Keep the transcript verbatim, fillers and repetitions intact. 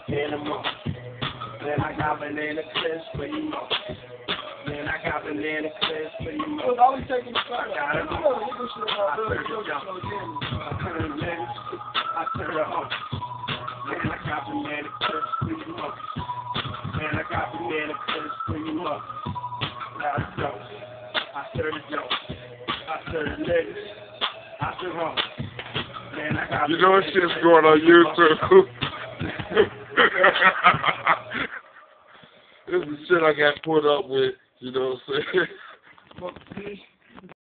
in the morning. Then I got banana clips for you. Then I got banana clips for you. I was always taking the shot. I got it. I turned the jump. I turned the legs. I turned the hump. Then I got banana clips for you. Then I got banana clips for you. Now it's dope. I turned the jump. I turned the legs. I turned the hump. Then I got. You know what shit's going on YouTube? This is shit I got put up with, you know what I'm saying?